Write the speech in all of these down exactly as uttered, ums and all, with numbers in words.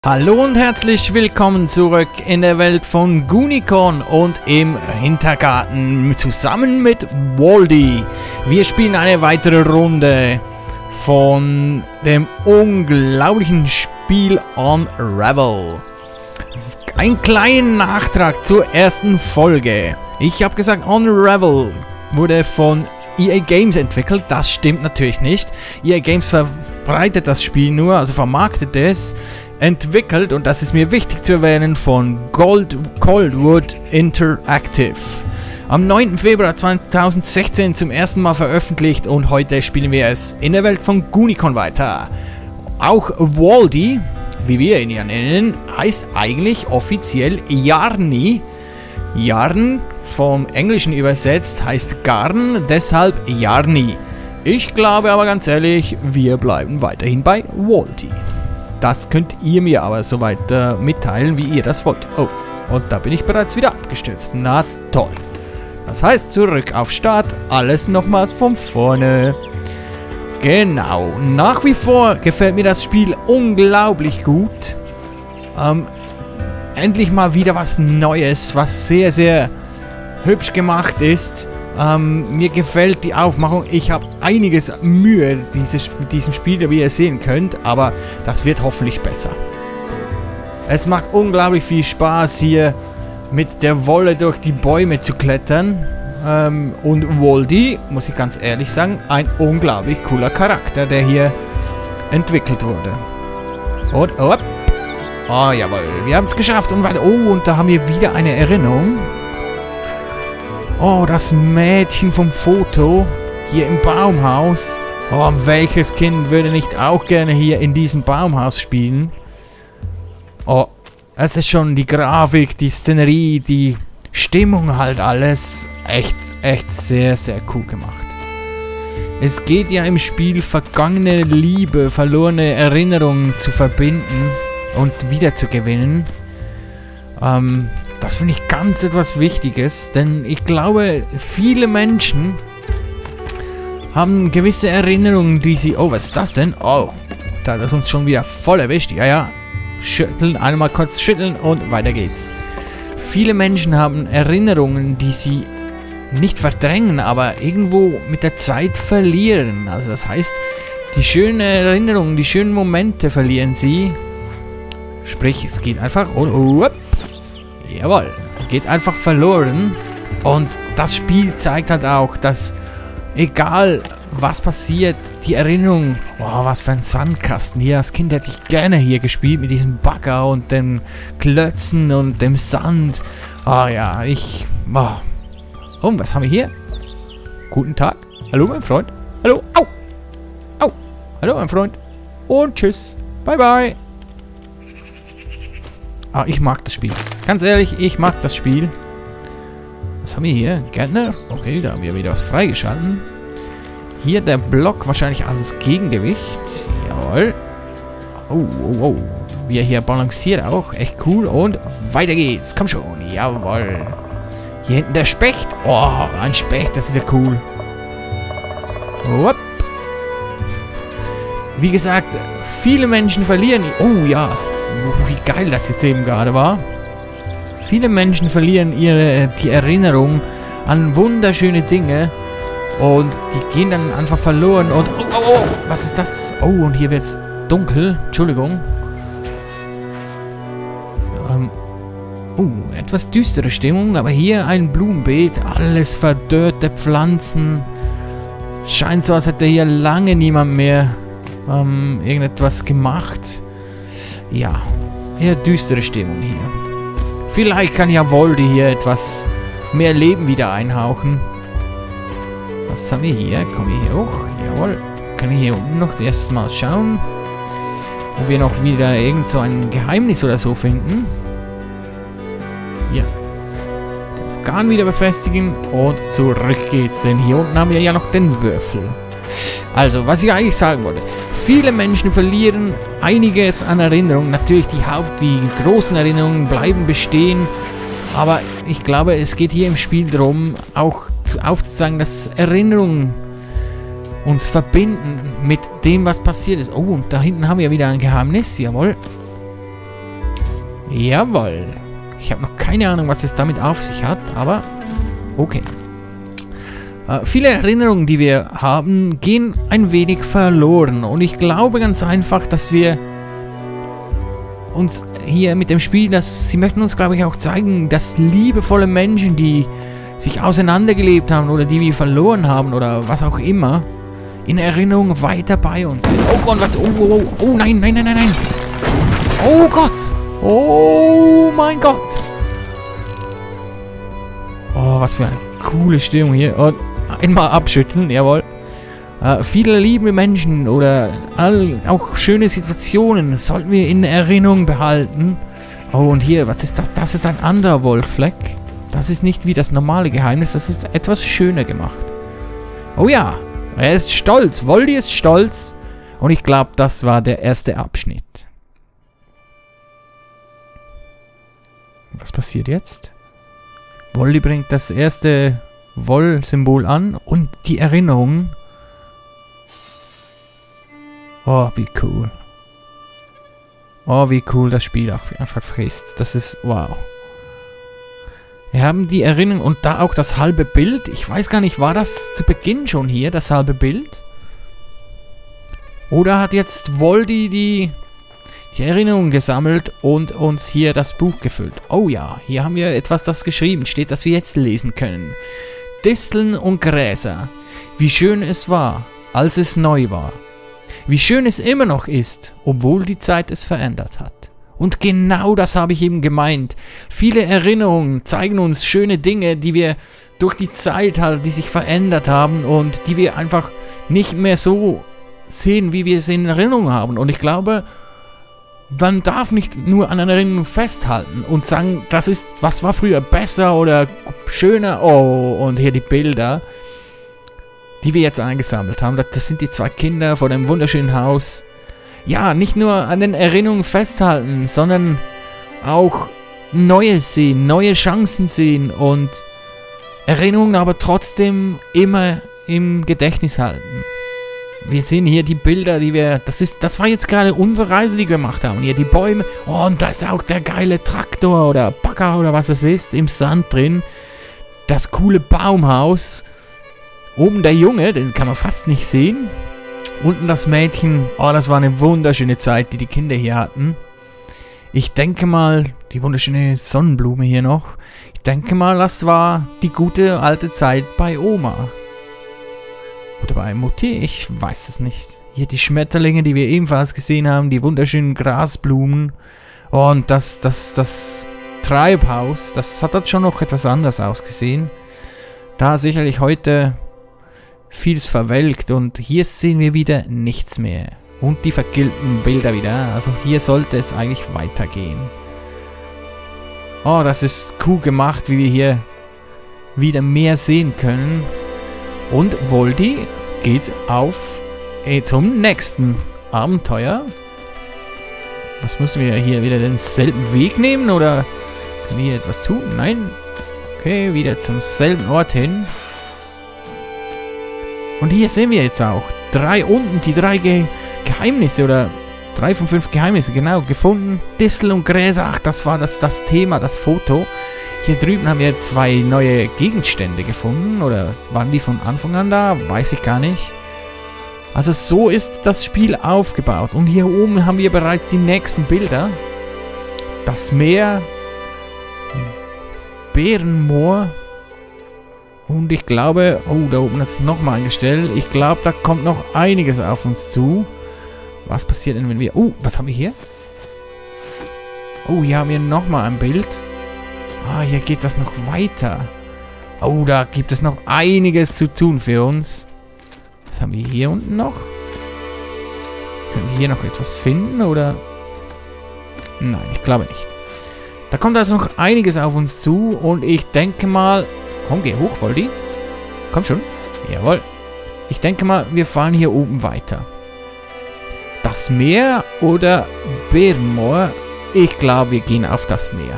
Hallo und herzlich willkommen zurück in der Welt von Goonicon und im Hintergarten zusammen mit Waldi. Wir spielen eine weitere Runde von dem unglaublichen Spiel Unravel. Ein kleiner Nachtrag zur ersten Folge. Ich habe gesagt, Unravel wurde von E A Games entwickelt. Das stimmt natürlich nicht. E A Games verbreitet das Spiel nur, also vermarktet es. Entwickelt, und das ist mir wichtig zu erwähnen, von Gold, Coldwood Interactive. Am neunten Februar zweitausendsechzehn zum ersten Mal veröffentlicht und heute spielen wir es in der Welt von Goonicon weiter. Auch Waldi, wie wir ihn ja nennen, heißt eigentlich offiziell Yarny. Yarn, vom Englischen übersetzt, heißt Garn, deshalb Yarny. Ich glaube aber ganz ehrlich, wir bleiben weiterhin bei Waldi. Das könnt ihr mir aber soweit äh, mitteilen, wie ihr das wollt. Oh, und da bin ich bereits wieder abgestürzt. Na toll. Das heißt, zurück auf Start. Alles nochmals von vorne. Genau. Nach wie vor gefällt mir das Spiel unglaublich gut. Ähm, endlich mal wieder was Neues, was sehr, sehr hübsch gemacht ist. Ähm, mir gefällt die Aufmachung. Ich habe einiges Mühe dieses, mit diesem Spiel, wie ihr sehen könnt, aber das wird hoffentlich besser. Es macht unglaublich viel Spaß, hier mit der Wolle durch die Bäume zu klettern. Ähm, und Waldi, muss ich ganz ehrlich sagen, ein unglaublich cooler Charakter, der hier entwickelt wurde. Und, oh, oh jawohl, wir haben es geschafft. Und weiter. Oh, und da haben wir wieder eine Erinnerung. Oh, das Mädchen vom Foto hier im Baumhaus. Oh, welches Kind würde nicht auch gerne hier in diesem Baumhaus spielen? Oh, es ist schon die Grafik, die Szenerie, die Stimmung halt alles. Echt, echt sehr, sehr cool gemacht. Es geht ja im Spiel, vergangene Liebe, verlorene Erinnerungen zu verbinden und wiederzugewinnen. Ähm... Das finde ich ganz etwas Wichtiges, denn ich glaube, viele Menschen haben gewisse Erinnerungen, die sie... Oh, was ist das denn? Oh, da hat es uns schon wieder voll erwischt. Ja, ja. Schütteln, einmal kurz schütteln und weiter geht's. Viele Menschen haben Erinnerungen, die sie nicht verdrängen, aber irgendwo mit der Zeit verlieren. Also das heißt, die schönen Erinnerungen, die schönen Momente verlieren sie. Sprich, es geht einfach... Und, oh, jawohl, geht einfach verloren. Und das Spiel zeigt halt auch, dass egal was passiert, die Erinnerung, oh, was für ein Sandkasten hier. Als Kind hätte ich gerne hier gespielt mit diesem Bagger und dem Klötzen und dem Sand. Oh ja, ich... Oh. Und was haben wir hier? Guten Tag. Hallo, mein Freund. Hallo. Au. Au. Hallo, mein Freund. Und tschüss. Bye, bye. Ah, ich mag das Spiel. Ganz ehrlich, ich mag das Spiel. Was haben wir hier? Gärtner? Okay, da haben wir wieder was freigeschalten. Hier der Block wahrscheinlich als Gegengewicht. Jawohl. Oh, oh, oh. Wie er hier balanciert auch. Echt cool. Und weiter geht's. Komm schon. Jawohl. Hier hinten der Specht. Oh, ein Specht. Das ist ja cool. Hopp. Wie gesagt, viele Menschen verlieren. Oh, ja. Wie geil das jetzt eben gerade war. Viele Menschen verlieren ihre die Erinnerung an wunderschöne Dinge und die gehen dann einfach verloren und oh, oh, oh, was ist das? Oh, und hier wird es dunkel. Entschuldigung. Ähm, oh, etwas düstere Stimmung, aber hier ein Blumenbeet, alles verdörrte Pflanzen. Scheint so, als hätte hier lange niemand mehr ähm, irgendetwas gemacht. Ja, eher düstere Stimmung hier. Vielleicht kann ja Waldi hier etwas mehr Leben wieder einhauchen. Was haben wir hier? Kommen wir hier hoch? Jawohl. Kann ich hier unten noch erstes Mal schauen, ob wir noch wieder irgend so ein Geheimnis oder so finden. Hier. Das Garn wieder befestigen und zurück geht's. Denn hier unten haben wir ja noch den Würfel. Also, was ich eigentlich sagen wollte. Viele Menschen verlieren einiges an Erinnerungen. Natürlich die Haupt-, die großen Erinnerungen bleiben bestehen. Aber ich glaube, es geht hier im Spiel darum, auch aufzuzeigen, dass Erinnerungen uns verbinden mit dem, was passiert ist. Oh, und da hinten haben wir wieder ein Geheimnis. Jawohl. Jawohl. Ich habe noch keine Ahnung, was es damit auf sich hat, aber okay. Äh, viele Erinnerungen, die wir haben, gehen ein wenig verloren. Und ich glaube ganz einfach, dass wir uns hier mit dem Spiel, dass sie möchten uns, glaube ich, auch zeigen, dass liebevolle Menschen, die sich auseinandergelebt haben oder die wir verloren haben oder was auch immer, in Erinnerung weiter bei uns sind. Oh Gott, was? Oh, oh, oh, oh nein, nein, nein, nein, nein. Oh Gott. Oh mein Gott. Oh, was für eine coole Stimmung hier. Und einmal abschütteln, jawohl. Äh, viele liebe Menschen oder all, auch schöne Situationen sollten wir in Erinnerung behalten. Oh, und hier, was ist das? Das ist ein anderer Wolffleck. Das ist nicht wie das normale Geheimnis, das ist etwas schöner gemacht. Oh ja, er ist stolz. Voldy ist stolz. Und ich glaube, das war der erste Abschnitt. Was passiert jetzt? Voldy bringt das erste Woll-Symbol an und die Erinnerung. Oh, wie cool. Oh, wie cool das Spiel auch einfach frisst. Das ist wow. Wir haben die Erinnerung und da auch das halbe Bild. Ich weiß gar nicht, war das zu Beginn schon hier, das halbe Bild? Oder hat jetzt Voldy die, die Erinnerung gesammelt und uns hier das Buch gefüllt? Oh ja, hier haben wir etwas, das geschrieben steht, das wir jetzt lesen können. Disteln und Gräser. Wie schön es war, als es neu war. Wie schön es immer noch ist, obwohl die Zeit es verändert hat. Und genau das habe ich eben gemeint. Viele Erinnerungen zeigen uns schöne Dinge, die wir durch die Zeit halt, die sich verändert haben und die wir einfach nicht mehr so sehen, wie wir es in Erinnerung haben. Und ich glaube, man darf nicht nur an einer Erinnerung festhalten und sagen, das ist, was war früher besser oder schöner. Oh, und hier die Bilder, die wir jetzt eingesammelt haben. Das sind die zwei Kinder vor dem wunderschönen Haus. Ja, nicht nur an den Erinnerungen festhalten, sondern auch Neues sehen, neue Chancen sehen und Erinnerungen aber trotzdem immer im Gedächtnis halten. Wir sehen hier die Bilder, die wir, das ist, das war jetzt gerade unsere Reise, die wir gemacht haben. Hier die Bäume, oh, und da ist auch der geile Traktor oder Bagger oder was es ist, im Sand drin. Das coole Baumhaus. Oben der Junge, den kann man fast nicht sehen. Unten das Mädchen. Oh, das war eine wunderschöne Zeit, die die Kinder hier hatten. Ich denke mal, die wunderschöne Sonnenblume hier noch. Ich denke mal, das war die gute alte Zeit bei Oma. Oder bei Mutti, ich weiß es nicht. Hier die Schmetterlinge, die wir ebenfalls gesehen haben. Die wunderschönen Grasblumen. Oh, und das, das, das Treibhaus, das hat dort schon noch etwas anders ausgesehen. Da sicherlich heute vieles verwelkt und hier sehen wir wieder nichts mehr. Und die vergilbten Bilder wieder. Also hier sollte es eigentlich weitergehen. Oh, das ist cool gemacht, wie wir hier wieder mehr sehen können. Und Voldy geht auf äh, zum nächsten Abenteuer. Was müssen wir hier wieder denselben Weg nehmen oder können wir hier etwas tun? Nein. Okay, wieder zum selben Ort hin. Und hier sehen wir jetzt auch drei unten, die drei Ge Geheimnisse oder drei von fünf Geheimnisse, genau, gefunden. Distel und Gräser, ach, das war das, das Thema, das Foto. Hier drüben haben wir zwei neue Gegenstände gefunden, oder waren die von Anfang an da? Weiß ich gar nicht. Also so ist das Spiel aufgebaut. Und hier oben haben wir bereits die nächsten Bilder. Das Meer, Bärenmoor. Und ich glaube, oh, da oben ist nochmal ein Gestell. Ich glaube, da kommt noch einiges auf uns zu. Was passiert denn, wenn wir... Oh, was haben wir hier? Oh, hier haben wir nochmal ein Bild. Ah, hier geht das noch weiter. Oh, da gibt es noch einiges zu tun für uns. Was haben wir hier unten noch? Können wir hier noch etwas finden, oder? Nein, ich glaube nicht. Da kommt also noch einiges auf uns zu. Und ich denke mal... Komm, geh hoch, Voldy. Komm schon. Jawohl. Ich denke mal, wir fahren hier oben weiter. Das Meer oder Bärenmoor? Ich glaube, wir gehen auf das Meer.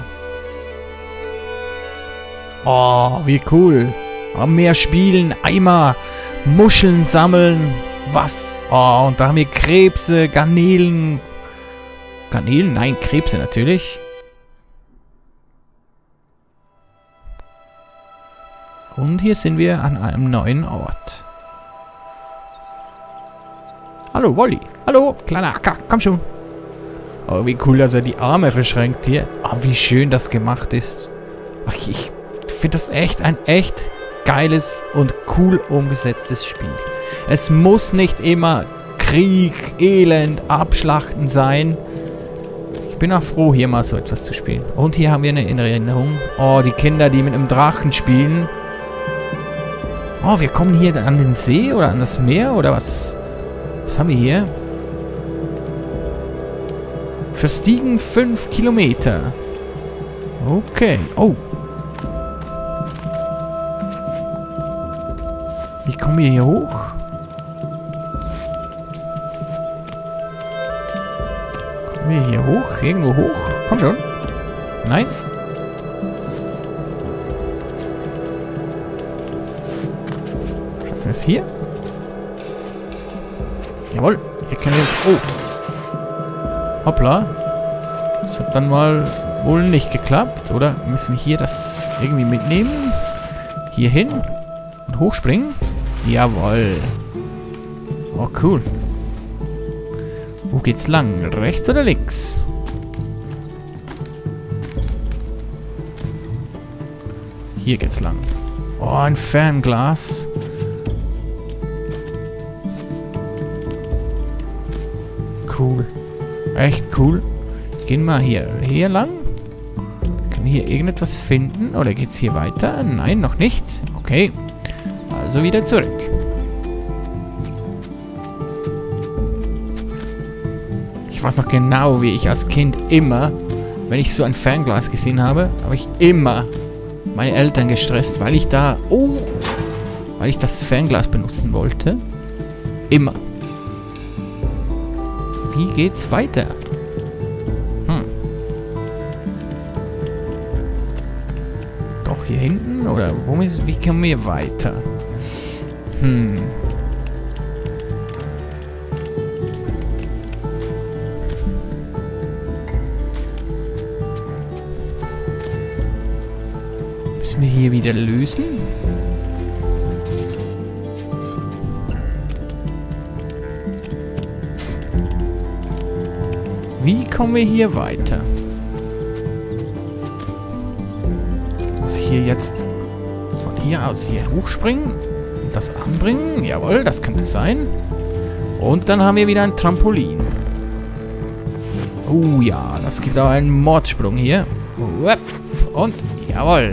Oh, wie cool. Am Meer spielen, Eimer, Muscheln sammeln. Was? Oh, und da haben wir Krebse, Garnelen. Garnelen? Nein, Krebse natürlich. Und hier sind wir an einem neuen Ort. Hallo, Wolli. Hallo, kleiner Acker. Komm schon. Oh, wie cool, dass er die Arme verschränkt hier. Oh, wie schön das gemacht ist. Ach, ich finde das echt ein echt geiles und cool umgesetztes Spiel. Es muss nicht immer Krieg, Elend, Abschlachten sein. Ich bin auch froh, hier mal so etwas zu spielen. Und hier haben wir eine Erinnerung. Oh, die Kinder, die mit einem Drachen spielen. Oh, wir kommen hier an den See oder an das Meer oder was? Was haben wir hier? Verstiegen fünf Kilometer. Okay. Oh. Wie kommen wir hier hoch? Kommen wir hier hoch? Irgendwo hoch? Komm schon. Nein? Schaffen wir es hier? Jawohl. Hier können wir jetzt... Oh. Hoppla. Das hat dann mal wohl nicht geklappt. Oder müssen wir hier das irgendwie mitnehmen? Hier hin? Und hochspringen? Jawohl. Oh, cool. Wo geht's lang? Rechts oder links? Hier geht's lang. Oh, ein Fernglas. Cool. Echt cool. Gehen wir hier, hier lang. Können wir hier irgendetwas finden? Oder geht's hier weiter? Nein, noch nicht. Okay. Also wieder zurück. Ich weiß noch genau, wie ich als Kind immer, wenn ich so ein Fernglas gesehen habe, habe ich immer meine Eltern gestresst, weil ich da, oh, weil ich das Fernglas benutzen wollte. Immer. Wie geht's weiter? Hm. Doch hier hinten? Oder wo ist, wie kommen wir weiter? Hm. Müssen wir hier wieder lösen? Wie kommen wir hier weiter? Muss ich hier jetzt von hier aus hier hochspringen? Und das anbringen? Jawohl, das könnte sein. Und dann haben wir wieder ein Trampolin. Oh ja, das gibt auch einen Mordsprung hier. Und jawohl.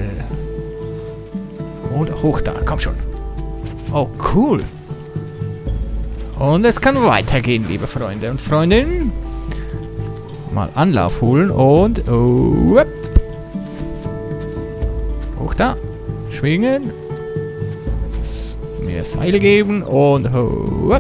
Und hoch da, komm schon. Oh, cool. Und es kann weitergehen, liebe Freunde und Freundinnen. Mal Anlauf holen und... Oh, hoch da. Schwingen. Mehr Seile geben und... Oh,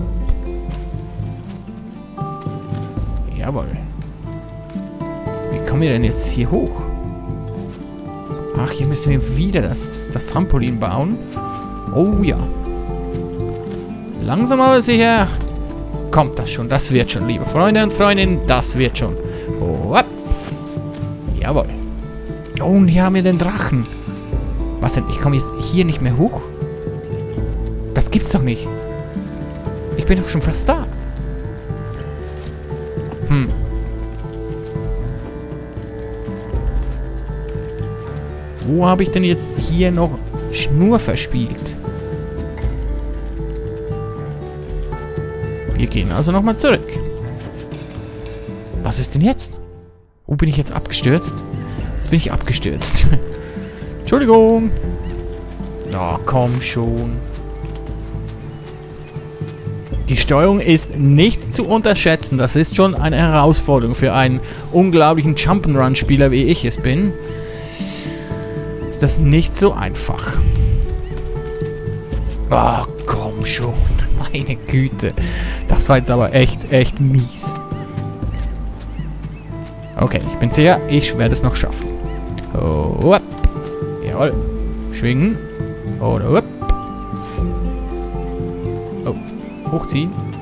jawohl. Wie kommen wir denn jetzt hier hoch? Ach, hier müssen wir wieder das, das Trampolin bauen. Oh ja. Langsam aber sicher kommt das schon. Das wird schon, liebe Freunde und Freundinnen. Das wird schon. Oh, jawohl. Oh, und hier haben wir den Drachen. Was denn? Ich komme jetzt hier nicht mehr hoch? Das gibt's doch nicht. Ich bin doch schon fast da. Hm. Wo habe ich denn jetzt hier noch Schnur verspielt? Wir gehen also nochmal zurück. Was ist denn jetzt? Wo bin ich jetzt abgestürzt? Jetzt bin ich abgestürzt. Entschuldigung. Na, komm schon. Die Steuerung ist nicht zu unterschätzen. Das ist schon eine Herausforderung für einen unglaublichen Jump'n'Run-Spieler, wie ich es bin. Ist das nicht so einfach. Ach, komm schon. Meine Güte. Das war jetzt aber echt, echt mies. Okay, ich bin sicher, ich werde es noch schaffen. Oh, jawohl. Schwingen. Oder oh, hochziehen.